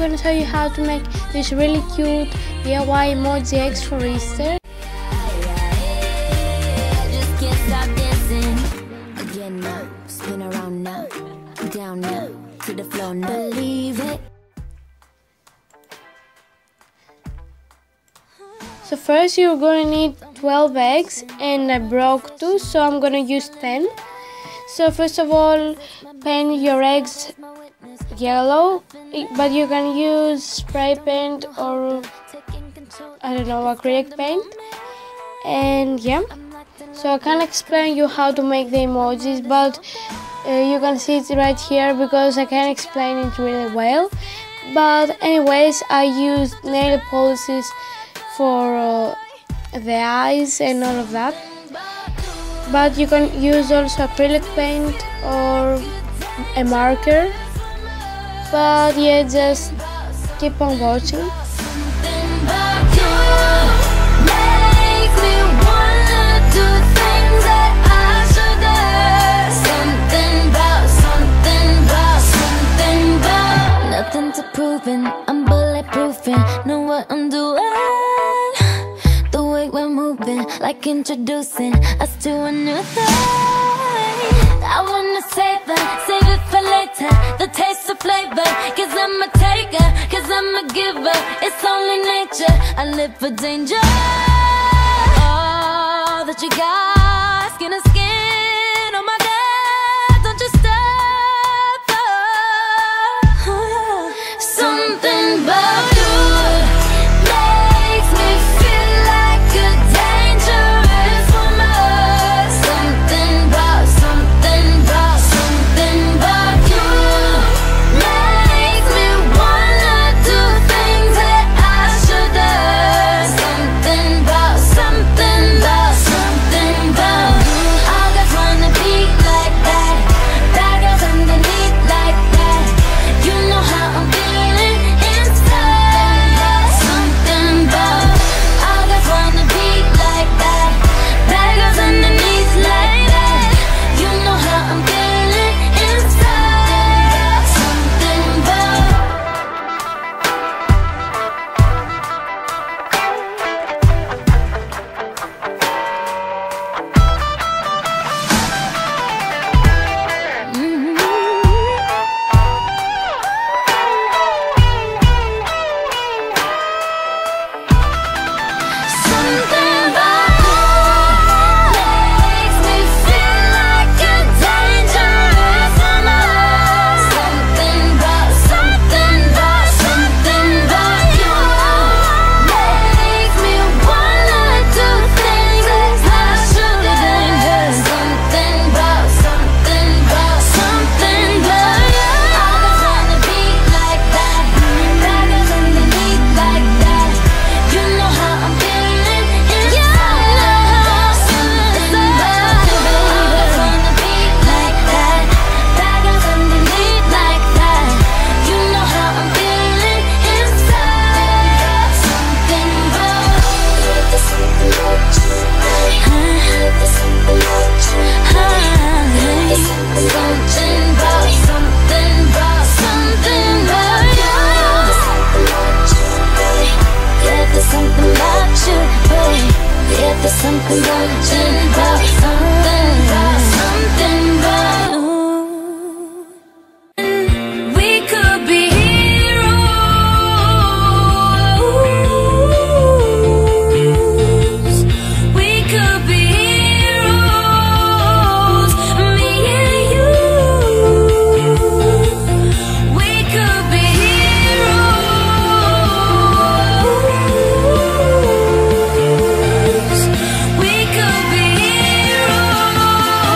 gonna show you how to make this really cute DIY emoji eggs for Easter. Just can't stop dancing. Again now, spin around now, down now, to the floor now. Believe it. So first you're gonna need 12 eggs, and I broke 2, so I'm gonna use 10. So first of all, paint your eggs yellow, but you can use spray paint or I don't know, acrylic paint. And yeah, so I can't explain you how to make the emojis, but you can see it right here because I can't explain it really well. But anyways, I used nail polishes for the eyes and all of that, but you can use also acrylic paint or a marker. But yeah, just keep on watching. Nothing to proving, I'm bulletproofing, know what I'm doing. The way we're moving, like introducing us to a new thing. I wanna save it for later, the taste of flavor. Cause I'm a taker, cause I'm a giver. It's only nature, I live for danger. All that you got, skin to skin, oh my God, don't you stop. Something about you makes me feel like a dangerous woman. Something about you makes me wanna do things that I shouldn't. Something about all guys wanna be like that. Bad girls underneath like that. You know how I'm feeling inside. Something about all guys wanna be like that. Bad girls underneath like that. You know how I'm feeling inside. Something about. Something about you makes me feel like a dangerous woman. Something about you makes me wanna do things that I shouldn't. Something about you. All guys wanna be like that. Bad girls underneath like that. You know how I'm feeling inside. Something about you. All guys wanna be like that. Bad girls underneath like that. You know how I'm feeling inside. Something about you. There's something about you. There's something about you. There's something about you. Something about you. Yeah, there's something about you, babe. Yeah, there's something about you, about something about you. We could be heroes. We could be heroes. Me and you. We could be heroes. We could be heroes.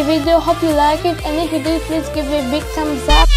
video. Hope you like it, and if you did, please give it a big thumbs up.